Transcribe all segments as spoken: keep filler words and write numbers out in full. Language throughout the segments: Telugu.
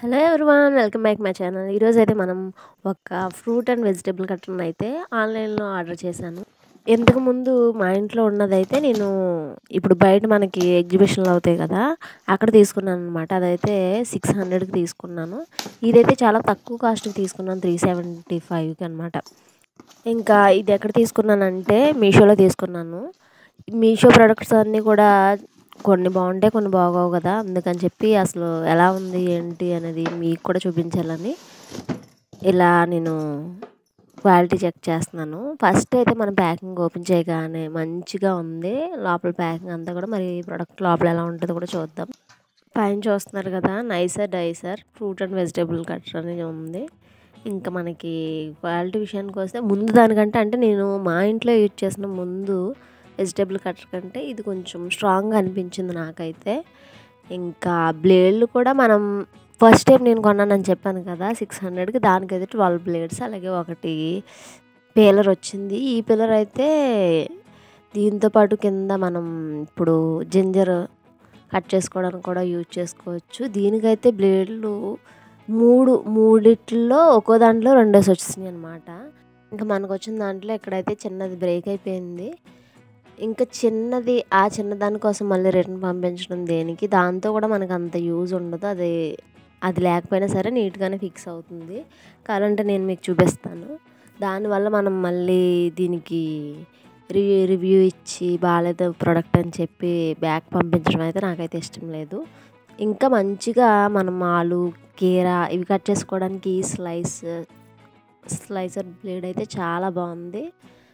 Hello everyone, welcome back my channel. ఈరోజైతే మనం ఒక ఫ్రూట్ అండ్ వెజిటబుల్ కట్టర్‌ని అయితే ఆన్‌లైన్‌లో ఆర్డర్ చేశాను. ఇంతకు ముందు మా ఇంట్లో ఉన్నదైతే నేను ఇప్పుడు బయట మనకి ఎగ్జిబిషన్‌లో అవుతాయి కదా! అక్కడ తీసుకున్నాననమాట. అదైతే సిక్స్ హండ్రెడ్‌కి తీసుకున్నాను. ఇదైతే చాలా తక్కువ కాస్ట్‌కి తీసుకున్నాను. త్రీ సెవెంటీ ఫైవ్‌కి అనమాట. ఇంకా ఇది ఎక్కడ తీసుకున్నానంటే మీషోలో తీసుకున్నాను. మీషో ప్రొడక్ట్స్ అన్నీ కూడా కొన్ని బాగుంటాయి, కొన్ని బాగోవు కదా! అందుకని చెప్పి అసలు ఎలా ఉంది ఏంటి అనేది మీకు కూడా చూపించాలని ఇలా నేను క్వాలిటీ చెక్ చేస్తున్నాను. ఫస్ట్ అయితే మనం ప్యాకింగ్ ఓపెన్ చేయగానే మంచిగా ఉంది. లోపల ప్యాకింగ్ అంతా కూడా మరి ప్రొడక్ట్ లోపల ఎలా ఉంటుందో కూడా చూద్దాం. పైన చూస్తున్నారు కదా, nicer dicer fruit and vegetable cutter అనేది ఉంది. ఇంకా మనకి క్వాలిటీ విషయానికి వస్తే ముందు దానికంటే అంటే నేను మా ఇంట్లో యూజ్ చేసిన ముందు వెజిటబుల్ కట్టర్ కంటే ఇది కొంచెం స్ట్రాంగ్గా అనిపించింది నాకైతే. ఇంకా బ్లేడ్లు కూడా మనం ఫస్ట్ టైం నేను కొన్నానని చెప్పాను కదా సిక్స్ హండ్రెడ్కి, దానికైతే ట్వెల్వ్ బ్లేడ్స్, అలాగే ఒకటి పీలర్ వచ్చింది. ఈ పీలర్ అయితే దీంతో పాటు కింద మనం ఇప్పుడు జింజర్ కట్ చేసుకోవడానికి కూడా యూజ్ చేసుకోవచ్చు. దీనికైతే బ్లేడ్లు మూడు మూడిట్లో ఒక్కో దాంట్లో రెండేసి వచ్చినాయి అనమాట. ఇంకా మనకు వచ్చిన దాంట్లో ఎక్కడైతే చిన్నది బ్రేక్ అయిపోయింది. ఇంకా చిన్నది ఆ చిన్నదాని కోసం మళ్ళీ రిటర్న్ పంపించడం దేనికి, దాంతో కూడా మనకు అంత యూజ్ ఉండదు. అది అది లేకపోయినా సరే నీట్గానే ఫిక్స్ అవుతుంది. కావాలంటే నేను మీకు చూపిస్తాను. దానివల్ల మనం మళ్ళీ దీనికి రివ్యూ రివ్యూ ఇచ్చి బాగాలేదు ప్రోడక్ట్ అని చెప్పి బ్యాక్ పంపించడం అయితే నాకైతే ఇష్టం లేదు. ఇంకా మంచిగా మనం ఆలు, కీరా ఇవి కట్ చేసుకోవడానికి స్లైస్ స్లైసర్ బ్లేడ్ అయితే చాలా బాగుంది.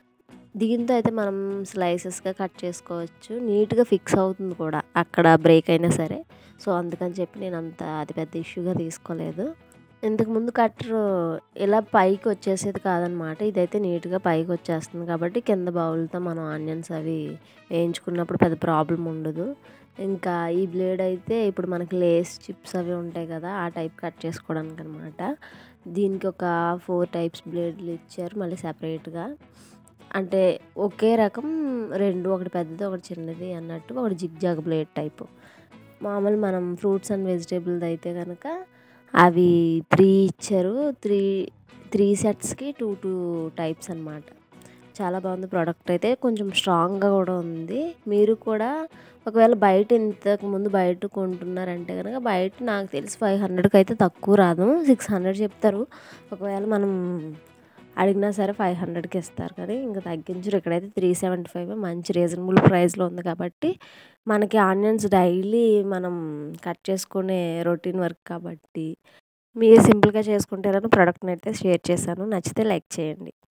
దీంతో అయితే మనం స్లైసెస్గా కట్ చేసుకోవచ్చు. నీట్గా ఫిక్స్ అవుతుంది కూడా అక్కడ బ్రేక్ అయినా సరే. సో అందుకని చెప్పి నేను అంత అది పెద్ద ఇష్యూగా తీసుకోలేదు. ఇంతకుముందు కట్టర్ ఇలా పైకి వచ్చేసేది కాదనమాట. ఇదైతే నీట్గా పైకి వచ్చేస్తుంది కాబట్టి కింద బౌల్తో మనం ఆనియన్స్ అవి వేయించుకున్నప్పుడు పెద్ద ప్రాబ్లం ఉండదు. ఇంకా ఈ బ్లేడ్ అయితే ఇప్పుడు మనకి లేస్ చిప్స్ అవి ఉంటాయి కదా, ఆ టైప్ కట్ చేసుకోవడానికి అనమాట. దీనికి ఒక ఫోర్ టైప్స్ బ్లేడ్లు ఇచ్చారు మళ్ళీ సపరేట్గా. అంటే ఒకే రకం రెండు, ఒకటి పెద్దది ఒకటి చిన్నది అన్నట్టు, ఒకటి జిగ్జాగ్ బ్లేడ్ టైపు. మామూలు మనం ఫ్రూట్స్ అండ్ వెజిటేబుల్ది అయితే కనుక అవి త్రీ ఇచ్చారు. త్రీ త్రీ సెట్స్కి టూ టూ టైప్స్ అనమాట. చాలా బాగుంది ప్రోడక్ట్ అయితే, కొంచెం స్ట్రాంగ్గా కూడా ఉంది. మీరు కూడా ఒకవేళ బయట ఇంతకు ముందు బయట కొంటున్నారంటే కనుక బయట నాకు తెలిసి ఫైవ్ హండ్రెడ్కి అయితే తక్కువ రాదు. సిక్స్ హండ్రెడ్ చెప్తారు. ఒకవేళ మనం అడిగినా సరే ఫైవ్ హండ్రెడ్కి ఇస్తారు, కానీ ఇంకా తగ్గించరు. ఇక్కడైతే త్రీ సెవెంటీ ఫైవ్ మంచి రీజనబుల్ ప్రైస్లో ఉంది కాబట్టి మనకి ఆనియన్స్ డైలీ మనం కట్ చేసుకునే రొటీన్ వర్క్ కాబట్టి మీరు సింపుల్గా చేసుకుంటారని ప్రోడక్ట్ని అయితే షేర్ చేశాను. నచ్చితే లైక్ చేయండి.